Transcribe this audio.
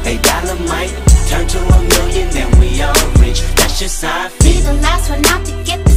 A dollar might turn to a million, then we all rich. That's just how I feel. Be the last one out to get the